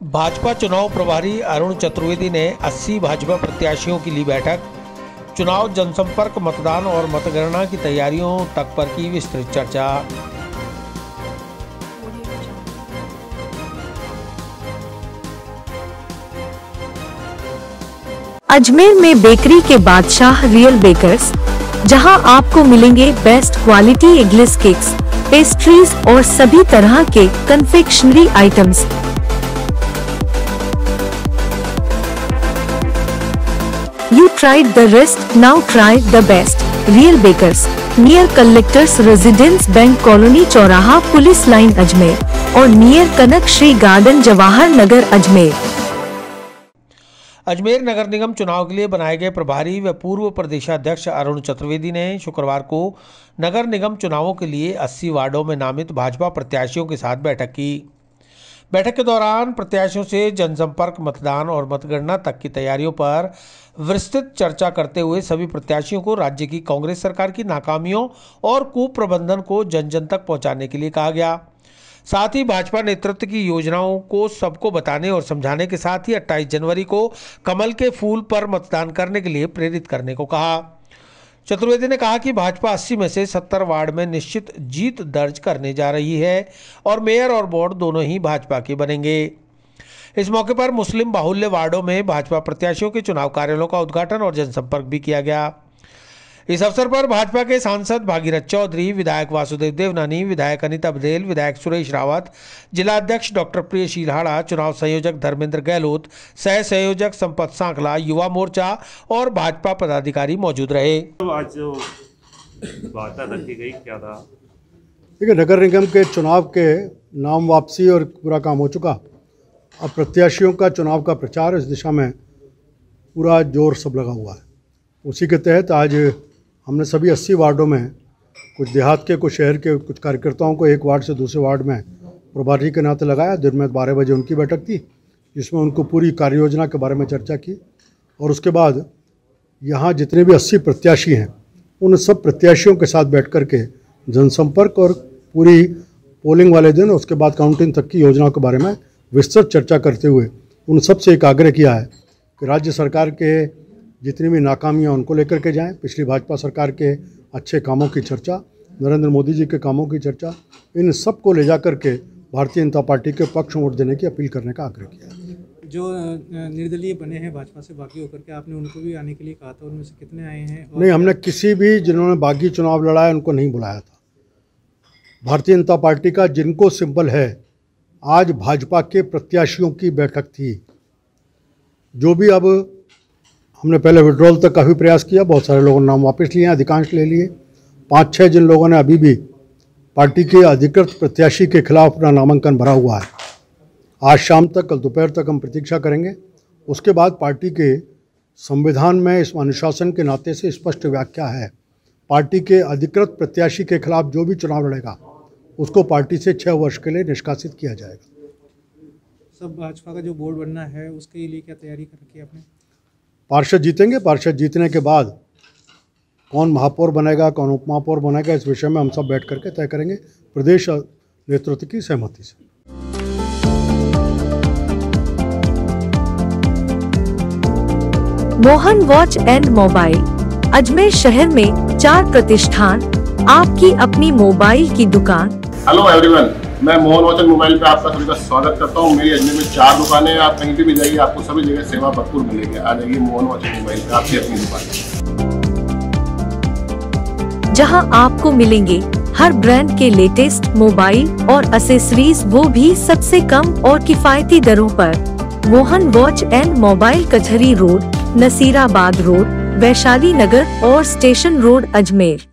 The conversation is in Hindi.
भाजपा चुनाव प्रभारी अरुण चतुर्वेदी ने 80 भाजपा प्रत्याशियों की ली बैठक। चुनाव जनसंपर्क, मतदान और मतगणना की तैयारियों तक पर की विस्तृत चर्चा। अजमेर में बेकरी के बादशाह रियल बेकर्स, जहां आपको मिलेंगे best quality eggless cakes, pastries और सभी तरह के confectionery items. You tried the rest, now try the best. Real Bakers, near Collectors Residence Bank Colony चौराहा पुलिस लाइन अजमेर और नियर कनक श्री गार्डन जवाहर नगर अजमेर। अजमेर नगर निगम चुनाव के लिए बनाए गए प्रभारी व पूर्व प्रदेशाध्यक्ष अरुण चतुर्वेदी ने शुक्रवार को नगर निगम चुनावों के लिए 80 वार्डों में नामित भाजपा प्रत्याशियों के साथ बैठक की। बैठक के दौरान प्रत्याशियों से जनसंपर्क, मतदान और मतगणना तक की तैयारियों पर विस्तृत चर्चा करते हुए सभी प्रत्याशियों को राज्य की कांग्रेस सरकार की नाकामियों और कुप्रबंधन को जन जन तक पहुंचाने के लिए कहा गया। साथ ही भाजपा नेतृत्व की योजनाओं को सबको बताने और समझाने के साथ ही 28 जनवरी को कमल के फूल पर मतदान करने के लिए प्रेरित करने को कहा। चतुर्वेदी ने कहा कि भाजपा 80 में से 70 वार्ड में निश्चित जीत दर्ज करने जा रही है और मेयर और बोर्ड दोनों ही भाजपा के बनेंगे। इस मौके पर मुस्लिम बाहुल्य वार्डों में भाजपा प्रत्याशियों के चुनाव कार्यालयों का उद्घाटन और जनसंपर्क भी किया गया। इस अवसर पर भाजपा के सांसद भागीरथ चौधरी, विधायक वासुदेव देवनानी, विधायक अनीता बघेल, विधायक सुरेश रावत, जिला अध्यक्ष डॉक्टर प्रियशील हाड़ा, चुनाव संयोजक धर्मेंद्र गहलोत, सह संयोजक संपत सांकला, युवा मोर्चा और भाजपा पदाधिकारी मौजूद रहे। तो आज जो वार्ता रखी गई क्या था? देखिए, नगर निगम के चुनाव के नाम वापसी और पूरा काम हो चुका। अब प्रत्याशियों का चुनाव का प्रचार इस दिशा में पूरा जोर सब लगा हुआ है। उसी के तहत आज हमने सभी 80 वार्डों में कुछ देहात के, कुछ शहर के कुछ कार्यकर्ताओं को एक वार्ड से दूसरे वार्ड में प्रभारी के नाते लगाया। दिन में 12 बजे उनकी बैठक थी, जिसमें उनको पूरी कार्य योजना के बारे में चर्चा की और उसके बाद यहाँ जितने भी 80 प्रत्याशी हैं उन सब प्रत्याशियों के साथ बैठ कर के जनसंपर्क और पूरी पोलिंग वाले दिन, उसके बाद काउंटिंग तक की योजनाओं के बारे में विस्तृत चर्चा करते हुए उन सब से एक आग्रह किया है कि राज्य सरकार के जितनी भी नाकामियां उनको लेकर के जाएं। पिछली भाजपा सरकार के अच्छे कामों की चर्चा, नरेंद्र मोदी जी के कामों की चर्चा, इन सब को ले जा कर के भारतीय जनता पार्टी के पक्ष में वोट देने की अपील करने का आग्रह किया है। जो निर्दलीय बने हैं भाजपा से बागी होकर के, आपने उनको भी आने के लिए कहा था, उनमें से कितने आए हैं? नहीं, हमने किसी भी जिन्होंने बागी चुनाव लड़ा है उनको नहीं बुलाया था। भारतीय जनता पार्टी का जिनको सिंबल है, आज भाजपा के प्रत्याशियों की बैठक थी। जो भी, अब हमने पहले विड्रॉल तक काफ़ी प्रयास किया, बहुत सारे लोगों ने नाम वापस लिए, अधिकांश ले लिए। 5-6 जिन लोगों ने अभी भी पार्टी के अधिकृत प्रत्याशी के खिलाफ अपना नामांकन भरा हुआ है, आज शाम तक, कल दोपहर तक हम प्रतीक्षा करेंगे। उसके बाद पार्टी के संविधान में इस अनुशासन के नाते से स्पष्ट व्याख्या है, पार्टी के अधिकृत प्रत्याशी के खिलाफ जो भी चुनाव लड़ेगा उसको पार्टी से 6 वर्ष के लिए निष्कासित किया जाएगा। सब भाजपा का जो बोर्ड बनना है उसके लिए क्या तैयारी कर रखी है आपने? पार्षद जीतेंगे, पार्षद जीतने के बाद कौन महापौर बनेगा, कौन उपमहापौर बनेगा, इस विषय में हम सब बैठ करके तय करेंगे प्रदेश नेतृत्व की सहमति से। Mohan watch and mobile, Ajmer शहर में 4 प्रतिष्ठान, आपकी अपनी मोबाइल की दुकान। हेलो एवरीवन, मैं मोहन वॉच एंड मोबाइल पे आपका सभी का स्वागत करता हूँ। मेरी अजमेर में 4 दुकानें हैं। आप कहीं पे भी जाइए, आपको सभी जगह सेवा भरपूर मिलेगी। आ जाइए मोहन वॉच एंड मोबाइल पे, आपकी अपनी दुकान, जहां आपको मिलेंगे हर ब्रांड के लेटेस्ट मोबाइल और एक्सेसरीज, वो भी सबसे कम और किफायती दरों पर। मोहन वॉच एंड मोबाइल, कचहरी रोड, नसीराबाद रोड, वैशाली नगर और स्टेशन रोड, अजमेर।